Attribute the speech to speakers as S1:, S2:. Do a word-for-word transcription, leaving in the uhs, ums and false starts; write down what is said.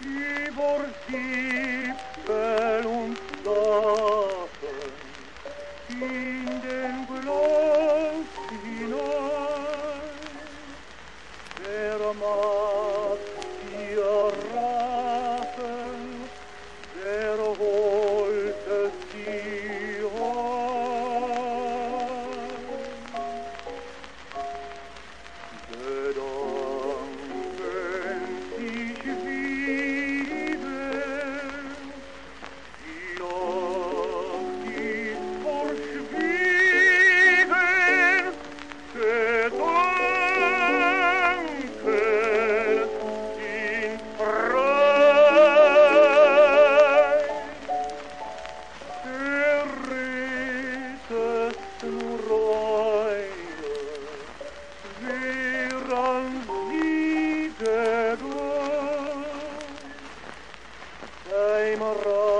S1: über Gipfel und Dachen in den Glanz hinein. Der macht ihr Rachen, der holt es sie heim. Bedanken sich wieder, die Nacht ist verschwiegen, Gedanken sind frei. Der rettesten Reine, wer an sie gedacht, beim Reich